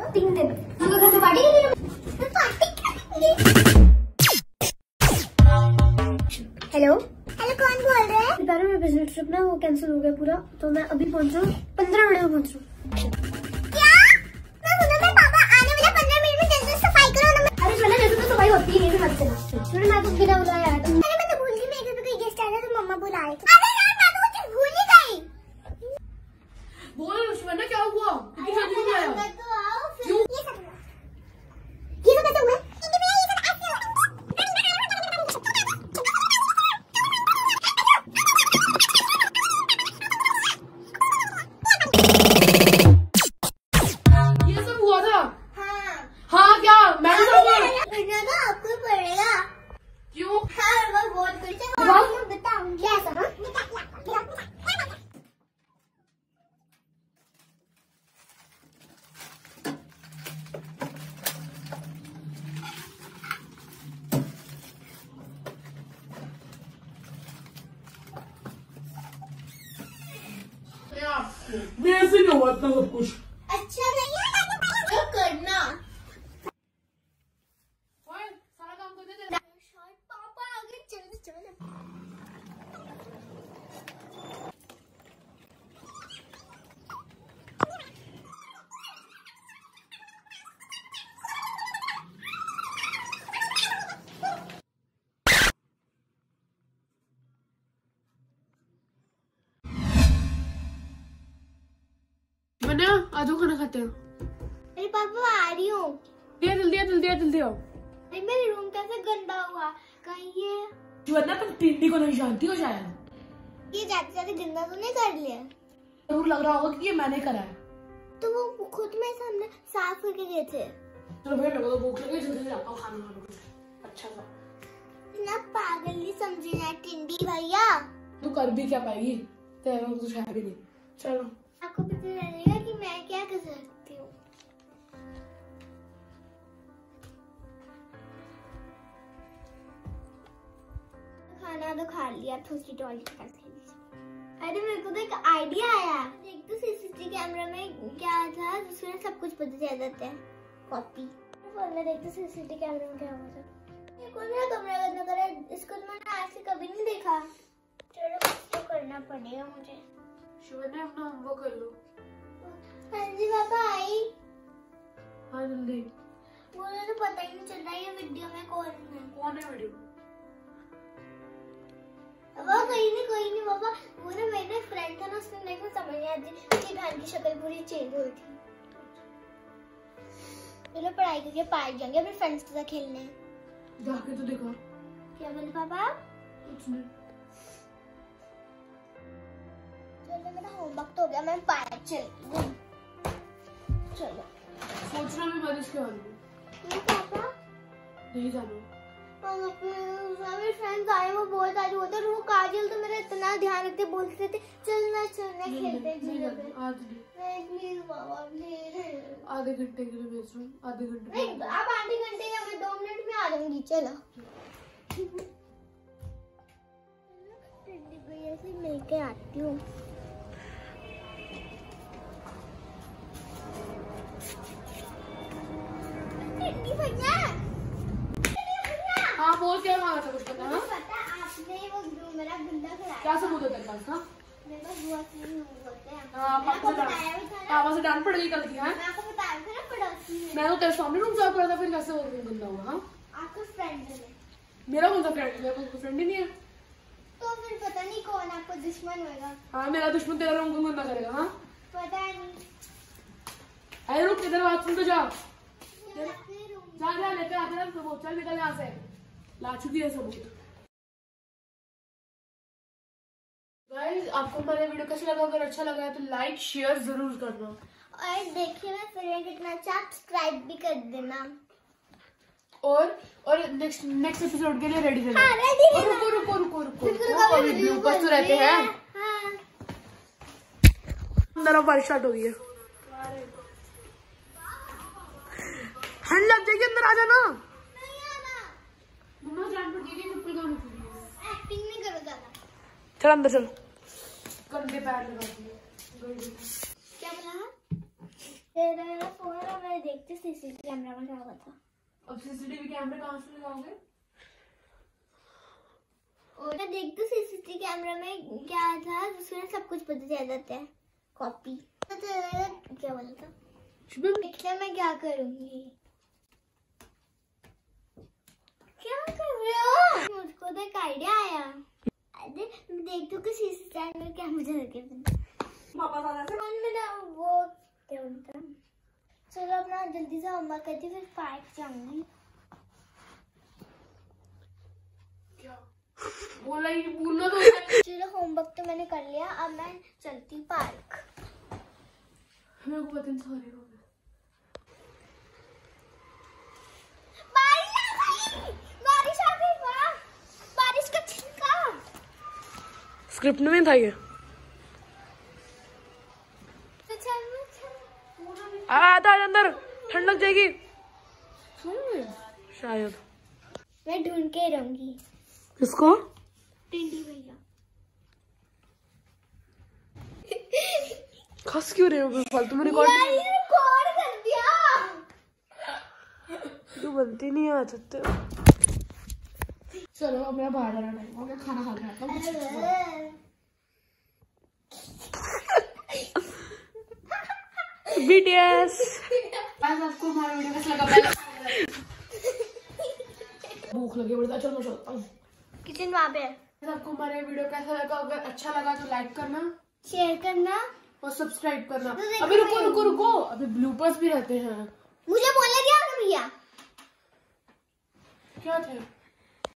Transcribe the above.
3 दिन घर में पार्टी करेंगे। हेलो हेलो, कौन बोल रहे हैं? बता रहा हूँ, मेरा बिजनेस ट्रिप ना वो कैंसिल हो गया पूरा, तो मैं अभी पहुंच रहा हूँ, 15 मिनट में पहुंच रहा हूँ। क्या? मैं सुना था पापा आने वाले 15 मिनट में जल्दी सफाई करो ना। अरे चलो, जैसे तो सफाई होती है, मत चला। सुनो, मैं तो बिना बुलाया आया था। अरे मैं तो भूल गई, मेरे घर पे कोई गेस्ट आया था तो मम्मा बुलाए थे। अरे यार, मैं तो कुछ भूल ही गई। बोल शिवन्या, क्या हुआ? मैं तो आओ फिर। ये सब कैसे हुआ? आपको पड़ेगा। क्यों? हाँ, मैं बहुत कुछ बताऊंगी। ऐसा ना? वैसे नहीं हुआ इतना सब कुछ। अच्छा नहीं है तो करना। सारा काम कर दे। पापा आगे चल चल। शिवन्या, आजो खाना खाते हैं। अरे पापा आ रही हूँ। जल्दी आओ। अरे मेरे रूम कैसे गंदा हुआ, कहीं ये शिवन्या, तुम टिंडी को नहीं जानती हो शायद। ये जाते जाते गंदा तो नहीं कर लिया? जरूर लग रहा होगा कि ये मैंने करा है। तो वो खुद में सामने साफ करके गए थे। चलो भैया, मेरे को तो भूख लगी, जल्दी से जाता हूँ खाना खाने कुछ अच्छा सा। ना पागल नहीं समझी ना टिंडी भैया। तू कर भी क्या पाएगी, तेरे को कुछ है भी नहीं। चलो, आपको पता चलेगा कि मैं क्या कर सकती हूँ। खाना तो खा लिया, थोड़ी टॉयलेट कर ली। अरे मेरे को तो एक आइडिया आया। देख तो सीसीटीवी कैमरा में क्या था, जिसमें सब कुछ पता चल जाता है। कॉपी बोलना, देख तो सीसीटीवी कैमरा में क्या हुआ था। ये कौन सा कमरा गंदा करा है? इसको तो मैंने आज से कभी नहीं देखा। चलो कुछ तो करना पड़ेगा मुझे। शिवन्या, अपना होमवर्क कर लो। हाँ जी पापा आई। हाँ जल्दी। मुझे तो पता ही नहीं चल रहा ये वीडियो में कौन है। कौन है वीडियो? वो कोई नहीं पापा, वो ना मेरे फ्रेंड था ना, उसने देखा समझ नहीं आती, उसकी बहन की शक्ल पूरी चेंज हुई थी। चलो पढ़ाई करके पार्क जाएंगे अपने फ्रेंड्स के साथ खेलने। जाके तो देखा। क्या बोले पापा? कुछ नहीं। चलो मेरा होमवर्क तो हो गया, मैं पार्क चलती हूँ। चलो। सोचना भी मत इसके बारे में। पापा नहीं जाना। मेरे फ्रेंड्स आए, वो बहुत आज होते, वो काजल तो मेरा इतना ध्यान रखते, बोलते थे चलना खेलते प्लीज बाबा प्लीज। आधे घंटे के लिए भेज रहा हूँ। आधे घंटे नहीं, आप आधे घंटे या मैं 2 मिनट में आ जाऊंगी। चलो भैया से मिल के आती हूँ। हाँ बोल, क्या मांगा था कुछ पता? हाँ पता, आपने वो मेरा गंदा कराया। क्या सबूत होता है तेरे पास? हाँ मेरे पास बहुत सबूत होते हैं। पापा से डांट पड़ेगी कल की। हाँ मैं आपको बताया था ना पड़ोसी में। मैं तो तेरे सामने रूम साफ करा था, फिर कैसे गंदा हुआ? हाँ आपका फ्रेंड है। मेरा कौन सा फ्रेंड? मेरा कोई फ्रेंड ही नहीं है। तो फिर पता नहीं कौन आपको दुश्मन होगा। हाँ मेरा दुश्मन तेरा रूम गंदा करेगा। हाँ पता नहीं। अरे रुक, किधर बात सुन तो जा जा लेकर आते हैं सबूत। चल निकल यहाँ से, ला चुकी है सबूत। गाइस, आपको हमारा वीडियो कैसा लगा? अगर अच्छा लगा है तो लाइक शेयर जरूर करना। और देखिए ना फिर कितना अच्छा, सब्सक्राइब भी कर देना। और नेक्स्ट एपिसोड के लिए रेडी रहना। हाँ, रेडी रहना। रुको ब्लूपर्स तो रहते हैं। हाँ। अंदर बारिश स्टार्ट हो गई है। ठंड लग जाएगी, अंदर आ जाना। नहीं आना। मम्मा जान पड़ जाएगी, चप्पल कहाँ रखी है? एक्टिंग नहीं करो ज्यादा। चल अंदर चल। गंदे पैर लगा दिए। क्या बोला? तेरा मेरा फोन और मैं देखती सीसीटीवी कैमरा में क्या हुआ था। अब सीसीटीवी कैमरे कहाँ से लगाओगे? और मैं देखती सीसीटीवी कैमरा में क्या था जिसमें सब कुछ पता चल जाता है। कॉपी क्या बोला था? देखना मैं क्या करूंगी। क्या कर रहे हो? मुझको तो एक आइडिया आया। अरे देख तो सीसीटीवी कैमरा क्या मुझे लगे मेरा वो क्या बोलता है। चलो अपना जल्दी से होमवर्क करती फिर पार्क जाऊंगी। बोला ही बोलना तो। चलो होमवर्क तो मैंने कर लिया, अब मैं चलती पार्क। मेरे को पता नहीं बारिश आ गई। वाह, बारिश का छिटका। स्क्रिप्ट में था ये। आता अंदर, ठंड लग जाएगी शायद। मैं ढूंढ के रहूंगी। किसको? टिंडी भैया। खस क्यों रहे हो? फालतू में रिकॉर्ड कर दिया। तू बनती नहीं आ सकते। चलो अब मेरा बाहर जाना टाइम हो गया, खाना खा के आता हूँ। BTS। आपको हमारा वीडियो कैसा लगा? भूख लगी बड़ी। चलो मैं चलता हूँ। किचन वहाँ पे। आपको हमारा वीडियो कैसा लगा? अगर अच्छा लगा तो लाइक करना, शेयर करना और सब्सक्राइब करना। अभी रुको अभी ब्लूपर्स भी रहते हैं। मुझे बोलने दिया भैया। क्या थे?